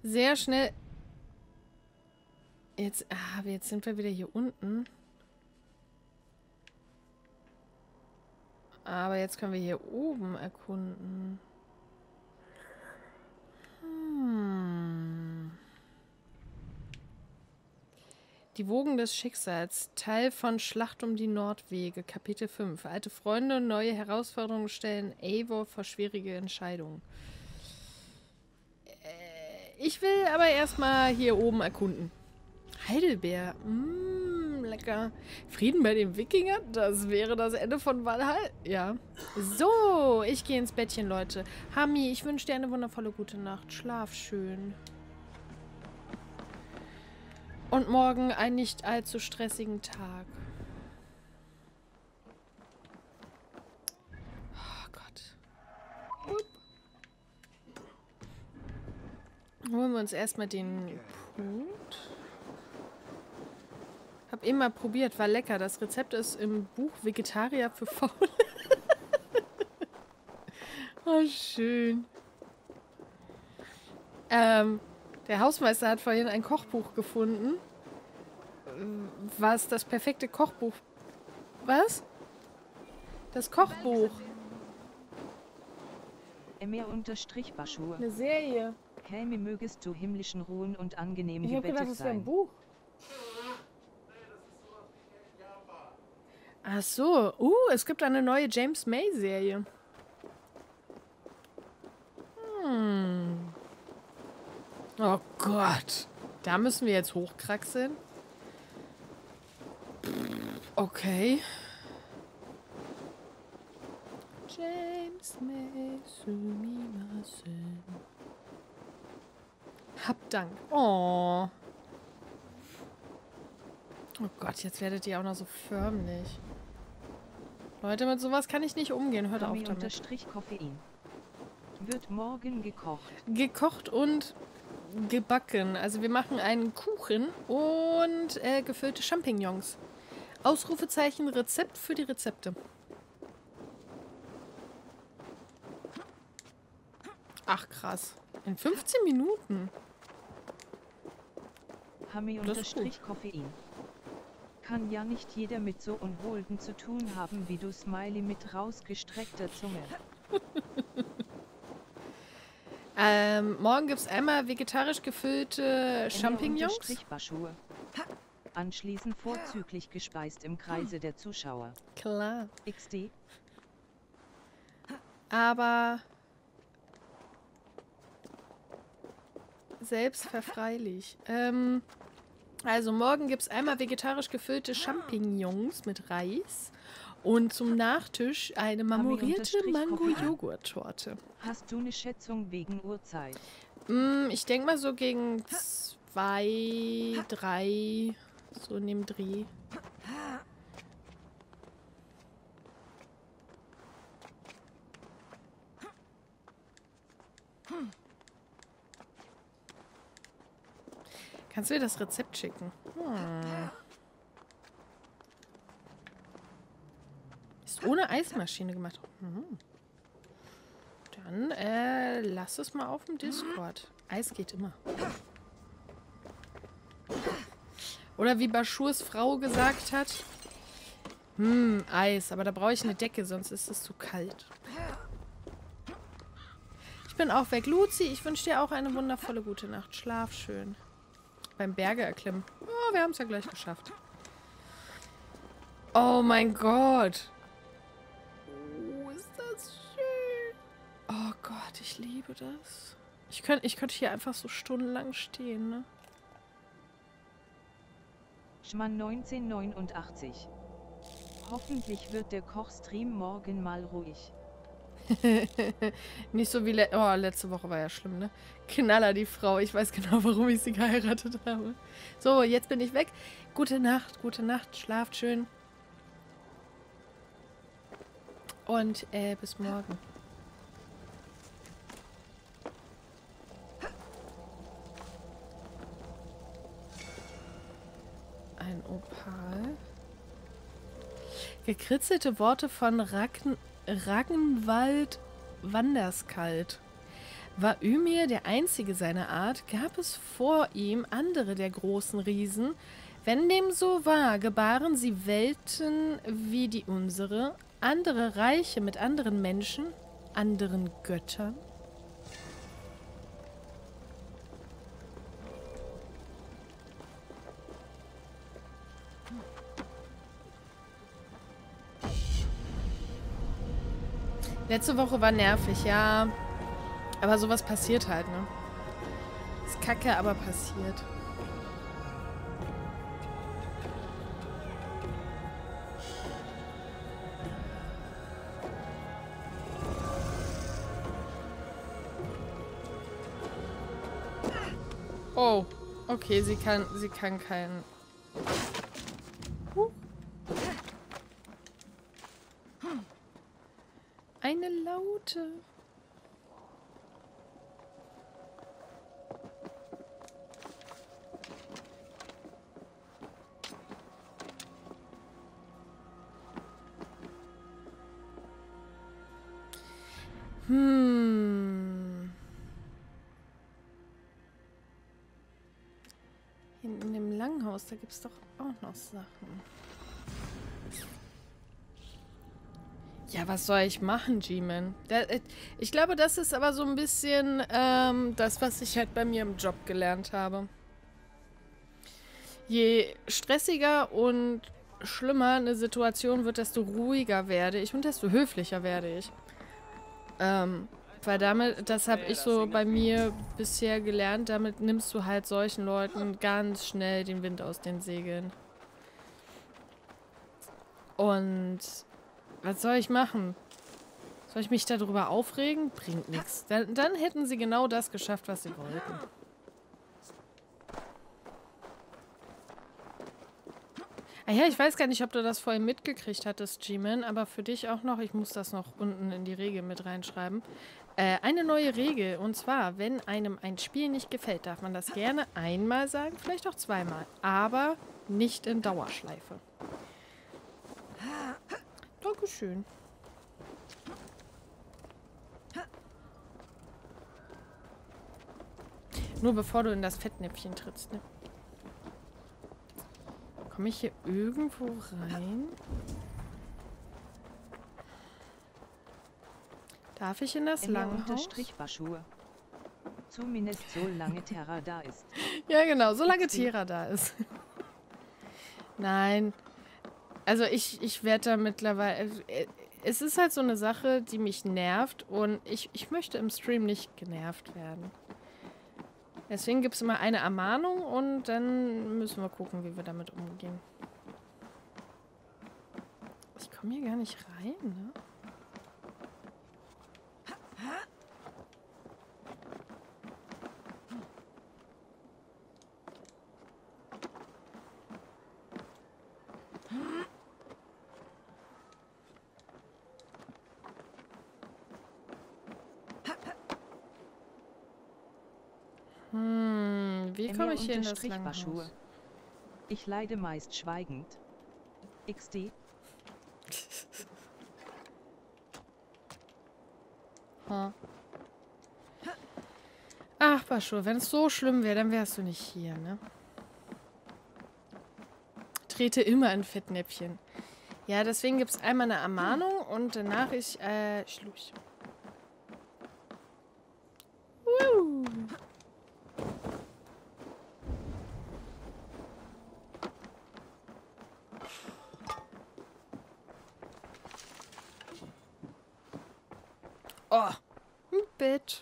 sehr schnell... Jetzt sind wir wieder hier unten. Aber jetzt können wir hier oben erkunden. Die Wogen des Schicksals. Teil von Schlacht um die Nordwege. Kapitel 5. Alte Freunde, neue Herausforderungen stellen Eivor vor schwierige Entscheidungen. Ich will aber erstmal hier oben erkunden. Heidelbeer. Lecker. Frieden bei den Wikingern? Das wäre das Ende von Valhalla. Ja. So, ich gehe ins Bettchen, Leute. Hami, ich wünsche dir eine wundervolle gute Nacht. Schlaf schön. Und morgen einen nicht allzu stressigen Tag. Oh Gott. Holen wir uns erstmal den Punkt. Hab eben mal probiert, war lecker. Das Rezept ist im Buch Vegetarier für Faule. Oh, schön. Der Hausmeister hat vorhin ein Kochbuch gefunden. Was das perfekte Kochbuch... Was? Das Kochbuch. Emir_Baschur. Eine Serie. Helme mögest du himmlischen Ruhen und angenehm Ich hab gebettet gedacht, das wäre ein sein. Buch. Ach so. Es gibt eine neue James May-Serie. Oh Gott. Da müssen wir jetzt hochkraxeln. Okay. James May, sumimasen. Hab Dank. Oh. Oh Gott, jetzt werdet ihr auch noch so förmlich. Leute, mit sowas kann ich nicht umgehen. Hört auf damit. Koffein. Wird morgen gekocht. Gekocht und gebacken. Also wir machen einen Kuchen und gefüllte Champignons. Ausrufezeichen Rezept für die Rezepte. Ach krass. In 15 Minuten. Hami_Koffein. Kann ja nicht jeder mit so Unholden zu tun haben wie du, Smiley mit rausgestreckter Zunge. Morgen gibt es einmal vegetarisch gefüllte Champignons. Anschließend vorzüglich gespeist im Kreise der Zuschauer. Klar. XD. Aber selbstverfreilich. Also morgen gibt es einmal vegetarisch gefüllte Champignons mit Reis und zum Nachtisch eine marmorierte Mango-Joghurt-Torte. Hast du eine Schätzung wegen Uhrzeit? Ich denke mal so gegen 2, 3, so in dem Dreh. Kannst du mir das Rezept schicken? Ist ohne Eismaschine gemacht. Dann lass es mal auf dem Discord. Eis geht immer. Oder wie Baschurs Frau gesagt hat. Eis. Aber da brauche ich eine Decke, sonst ist es zu kalt. Ich bin auch weg. Luzi, ich wünsche dir auch eine wundervolle gute Nacht. Schlaf schön. Beim Berge erklimmen. Oh, wir haben es ja gleich geschafft. Oh mein Gott. Oh, ist das schön. Oh Gott, ich liebe das. Ich könnte hier einfach so stundenlang stehen, ne? Schmann 1989. Hoffentlich wird der Kochstream morgen mal ruhig. Nicht so wie letzte Woche war ja schlimm, ne? Knaller, die Frau. Ich weiß genau, warum ich sie geheiratet habe. So, jetzt bin ich weg. Gute Nacht, schlaft schön. Und bis morgen. Ein Opal. Gekritzelte Worte von Ragnvald Wanderskalt. War Ymir der einzige seiner Art? Gab es vor ihm andere der großen Riesen? Wenn dem so war, gebaren sie Welten wie die unsere, andere Reiche mit anderen Menschen, anderen Göttern? Letzte Woche war nervig, ja. Aber sowas passiert halt, ne? Ist kacke, aber passiert. Oh, okay, sie kann keinen... Eine Laute. Hier in dem Langhaus, da gibt es doch auch noch Sachen. Ja, was soll ich machen, G-Man? Ich glaube, das ist aber so ein bisschen das, was ich halt bei mir im Job gelernt habe. Je stressiger und schlimmer eine Situation wird, desto ruhiger werde ich und desto höflicher werde ich. Weil damit, das habe ich so bei mir bisher gelernt, damit nimmst du halt solchen Leuten ganz schnell den Wind aus den Segeln. Und was soll ich machen? Soll ich mich darüber aufregen? Bringt nichts. Dann hätten sie genau das geschafft, was sie wollten. Ah ja, ich weiß gar nicht, ob du das vorhin mitgekriegt hattest, G-Man, aber für dich auch noch, ich muss das noch unten in die Regel mit reinschreiben. Eine neue Regel, und zwar, wenn einem ein Spiel nicht gefällt, darf man das gerne einmal sagen, vielleicht auch zweimal, aber nicht in Dauerschleife. Dankeschön. Nur bevor du in das Fettnäpfchen trittst, ne? Komme ich hier irgendwo rein? Darf ich in das Langhaus? Zumindest so lange Terra da ist. Ja, genau, solange Terra da ist. Nein. Also ich werde da mittlerweile... Es ist halt so eine Sache, die mich nervt und ich möchte im Stream nicht genervt werden. Deswegen gibt es immer eine Ermahnung und dann müssen wir gucken, wie wir damit umgehen. Ich komme hier gar nicht rein, ne? Wie komme ich hier in das Langhaus? Ich leide meist schweigend. XD. Ach, Baschur, wenn es so schlimm wäre, dann wärst du nicht hier, ne? Trete immer in Fettnäpfchen. Ja, deswegen gibt es einmal eine Ermahnung und danach ist Schluss. Oh, ein Bett.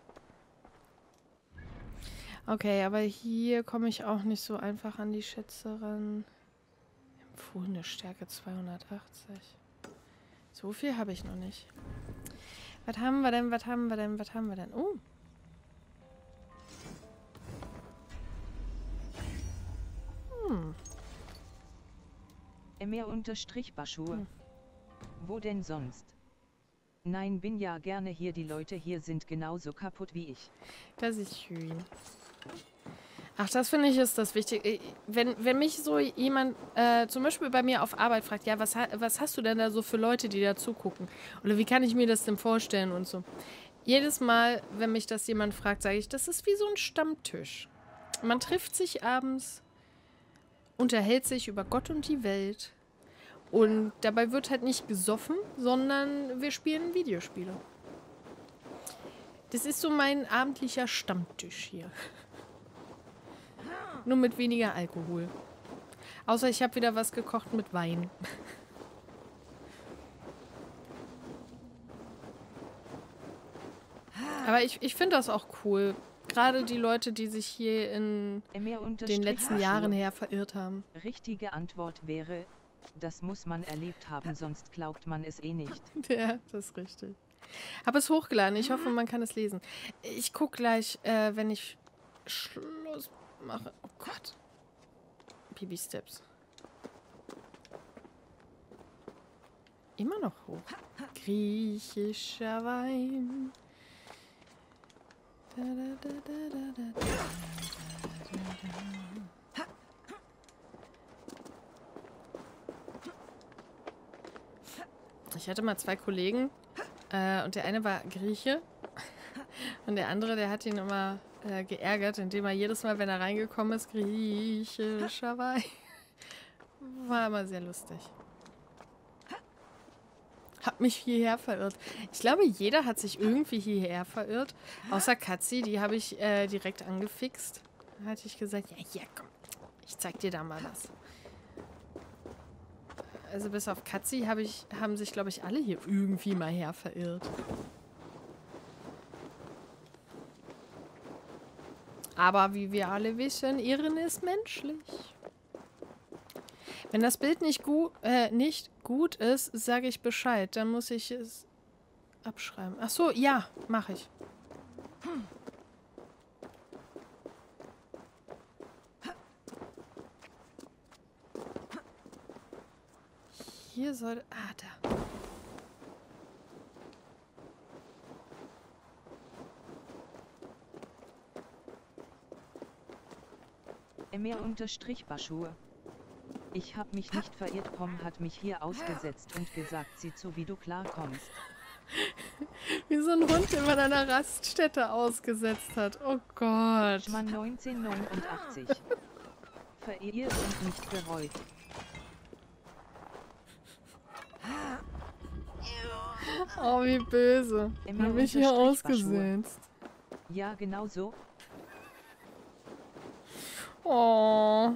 Okay, aber hier komme ich auch nicht so einfach an die Schätze ran. Empfohlene Stärke 280. So viel habe ich noch nicht. Was haben wir denn, was haben wir denn, was haben wir denn? Oh. Emir_Baschur. Wo denn sonst? Nein, bin ja gerne hier. Die Leute hier sind genauso kaputt wie ich. Das ist schön. Ach, das finde ich ist das Wichtige. Wenn mich so jemand, zum Beispiel bei mir auf Arbeit fragt, ja, was hast du denn da so für Leute, die da zugucken? Oder wie kann ich mir das denn vorstellen und so? Jedes Mal, wenn mich das jemand fragt, sage ich, das ist wie so ein Stammtisch. Man trifft sich abends, unterhält sich über Gott und die Welt. Und dabei wird halt nicht gesoffen, sondern wir spielen Videospiele. Das ist so mein abendlicher Stammtisch hier. Nur mit weniger Alkohol. Außer ich habe wieder was gekocht mit Wein. Aber ich finde das auch cool. Gerade die Leute, die sich hier in den letzten Jahren her verirrt haben. Richtige Antwort wäre, das muss man erlebt haben, sonst glaubt man es eh nicht. Ja, das ist richtig. Habe es hochgeladen. Ich hoffe, man kann es lesen. Ich gucke gleich, wenn ich Schluss mache. Oh Gott. Baby Steps. Immer noch hoch. Griechischer Wein. Da, da, da, da, da, da, da. Ich hatte mal 2 Kollegen und der eine war Grieche und der andere, der hat ihn immer geärgert, indem er jedes Mal, wenn er reingekommen ist, griechischer Wein. War immer sehr lustig. Hab mich hierher verirrt. Ich glaube, jeder hat sich irgendwie hierher verirrt. Außer Katzi, die habe ich direkt angefixt. Da hatte ich gesagt, ja, komm, ich zeig dir da mal was. Also bis auf Katzi haben sich, glaube ich, alle hier irgendwie mal her verirrt. Aber wie wir alle wissen, Irren ist menschlich. Wenn das Bild nicht gut ist, sage ich Bescheid. Dann muss ich es abschreiben. Ach so, ja, mache ich. Hier soll... Ah, da. Emir_Baschur. Ich hab mich nicht verirrt, Pom hat mich hier ausgesetzt und gesagt, sieh zu, wie du klarkommst. Wie so ein Hund, den man an einer Raststätte ausgesetzt hat. Oh Gott. Schmann 1989. Verirrt und nicht bereut. Oh, wie böse. Hab mich hier ausgesetzt. Ja, genau so. Oh.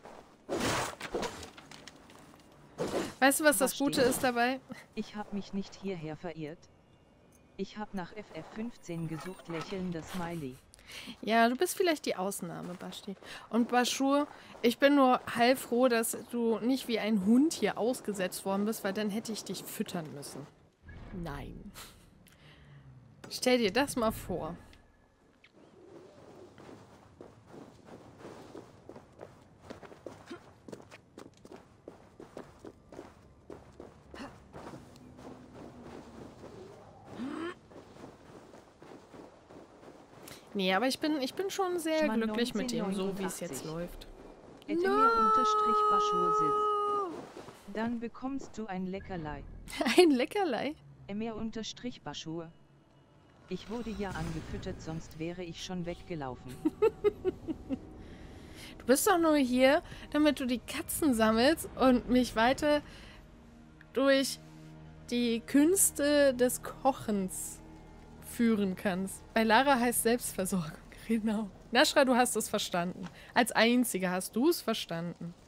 Weißt du, was das Gute ist dabei? Ich habe mich nicht hierher verirrt. Ich habe nach FF15 gesucht, lächelnder Smiley. Ja, du bist vielleicht die Ausnahme, Basti. Und Baschur, ich bin nur heilfroh, dass du nicht wie ein Hund hier ausgesetzt worden bist, weil dann hätte ich dich füttern müssen. Nein. Stell dir das mal vor. Nee, aber ich bin schon sehr glücklich mit dem, so wie es jetzt läuft. Emir_Baschur sitzt. Dann bekommst du ein Leckerlei. Ein Leckerlei? Emir_Baschur. Ich wurde ja angefüttert, sonst wäre ich schon weggelaufen. Du bist doch nur hier, damit du die Katzen sammelst und mich weiter durch die Künste des Kochens führen kannst. Bei Lara heißt Selbstversorgung. Genau. Nashra, du hast es verstanden. Als Einzige hast du es verstanden.